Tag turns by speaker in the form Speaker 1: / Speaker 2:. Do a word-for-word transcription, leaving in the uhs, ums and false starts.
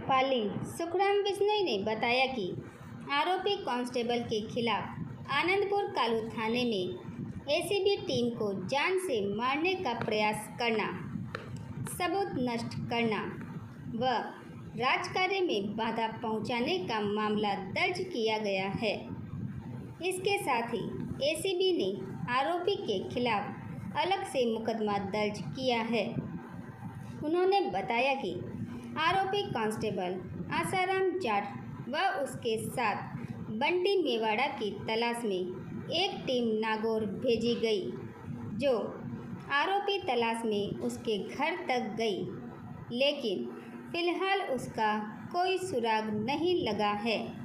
Speaker 1: पाली सुखराम बिश्नोई ने बताया कि आरोपी कांस्टेबल के खिलाफ आनंदपुर कालू थाने में एसीबी टीम को जान से मारने का प्रयास करना, सबूत नष्ट करना व राजकार्य में बाधा पहुंचाने का मामला दर्ज किया गया है। इसके साथ ही एसीबी ने आरोपी के खिलाफ अलग से मुकदमा दर्ज किया है। उन्होंने बताया कि आरोपी कांस्टेबल आसाराम जाट व उसके साथ बंटी मेवाड़ा की तलाश में एक टीम नागौर भेजी गई, जो आरोपी तलाश में उसके घर तक गई, लेकिन फिलहाल उसका कोई सुराग नहीं लगा है।